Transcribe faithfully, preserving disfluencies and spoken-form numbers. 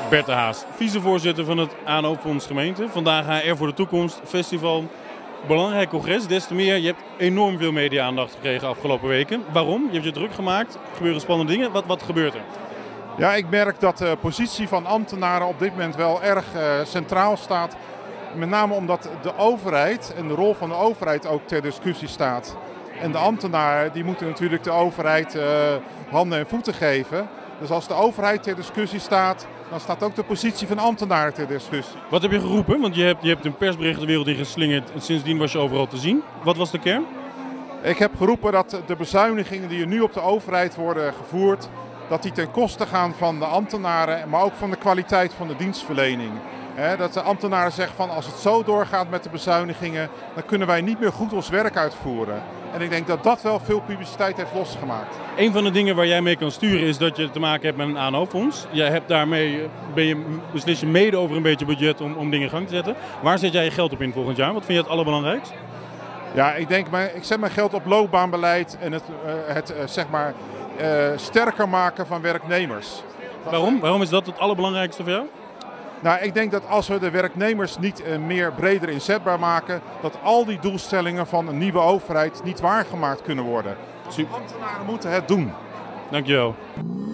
Bert de Haas, vicevoorzitter van het A N O-fonds gemeente. Vandaag H R voor de Toekomst Festival. Belangrijk congres, des te meer. Je hebt enorm veel media-aandacht gekregen afgelopen weken. Waarom? Je hebt je druk gemaakt. Er gebeuren spannende dingen. Wat, wat gebeurt er? Ja, ik merk dat de positie van ambtenaren op dit moment wel erg uh, centraal staat. Met name omdat de overheid en de rol van de overheid ook ter discussie staat. En de ambtenaren die moeten natuurlijk de overheid uh, handen en voeten geven. Dus als de overheid ter discussie staat, dan staat ook de positie van ambtenaren ter discussie. Wat heb je geroepen? Want je hebt, je hebt een persbericht de wereld in geslingerd en sindsdien was je overal te zien. Wat was de kern? Ik heb geroepen dat de bezuinigingen die er nu op de overheid worden gevoerd, dat die ten koste gaan van de ambtenaren, maar ook van de kwaliteit van de dienstverlening. He, dat de ambtenaren zeggen van als het zo doorgaat met de bezuinigingen, dan kunnen wij niet meer goed ons werk uitvoeren. En ik denk dat dat wel veel publiciteit heeft losgemaakt. Een van de dingen waar jij mee kan sturen is dat je te maken hebt met een A N O-fonds. Jij hebt daarmee, ben je, beslis je mede over een beetje budget om, om dingen in gang te zetten. Waar zet jij je geld op in volgend jaar? Wat vind je het allerbelangrijkst? Ja, ik denk, ik zet mijn geld op loopbaanbeleid en het, uh, het uh, zeg maar, uh, sterker maken van werknemers. Waarom? Waarom is dat het allerbelangrijkste voor jou? Nou, ik denk dat als we de werknemers niet uh, meer breder inzetbaar maken, dat al die doelstellingen van een nieuwe overheid niet waargemaakt kunnen worden. Dus de ambtenaren moeten het doen. Dankjewel.